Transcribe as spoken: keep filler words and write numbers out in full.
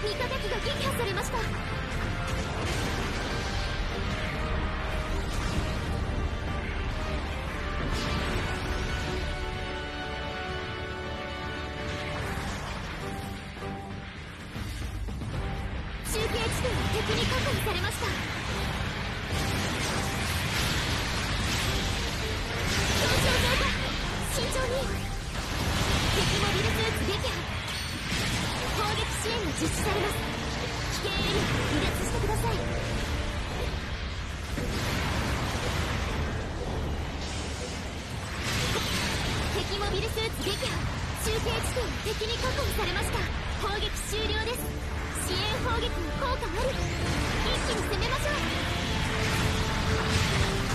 味方機が撃破されました。中継地点が敵に確保されました。表彰状だ。慎重に。敵モビルスーツ撃破。攻撃支援が実施されます。危険エリアから離脱してください。敵モビルスーツ撃破。中継地点が敵に確保されました。攻撃終了です。支援砲撃の効果あり。一気に攻めましょう。